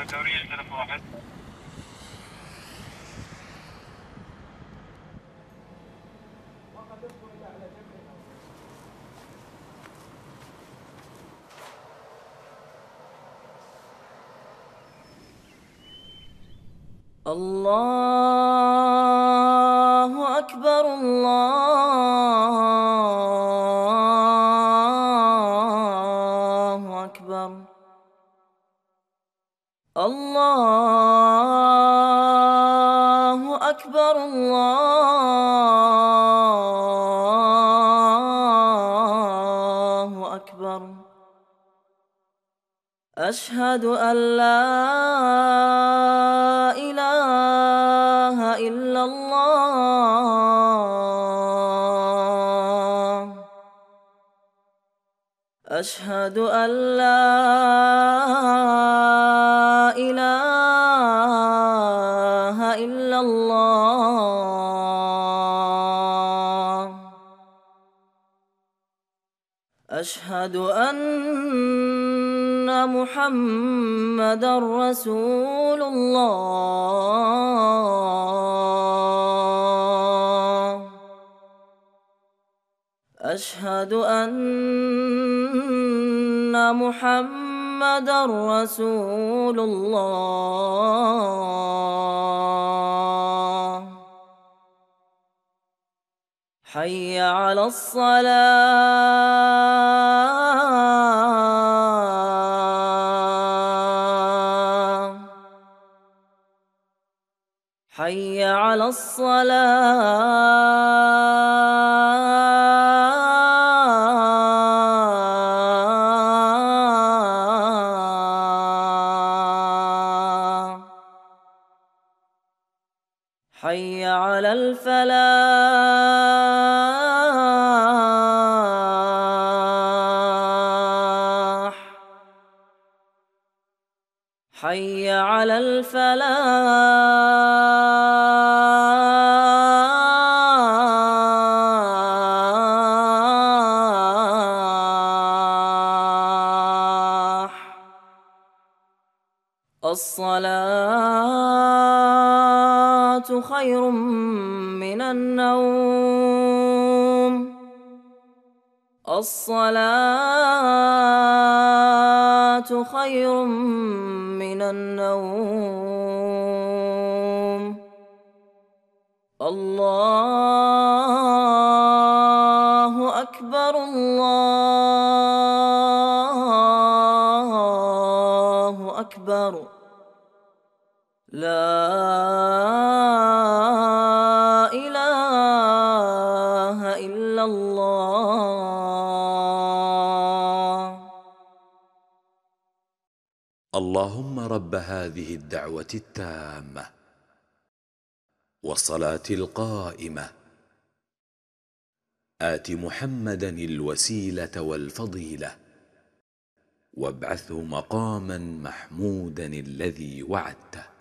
دورية سلف واحد. الله أكبر الله أكبر الله أكبر الله أكبر أشهد أن لا إله إلا الله أشهد أن لا إله إلا الله أشهد أن محمدًا رسول الله أشهد أن محمدًا رسول الله حي على الصلاة حي على الصلاة حي على الفلاح حي على الفلاح الصلاة خير من النوم الصلاة خير من النوم الله أكبر الله أكبر لا إله إلا الله. اللهم رب هذه الدعوة التامة والصلاة القائمة آت محمدا الوسيلة والفضيلة وابعثه مقاما محمودا الذي وعدته.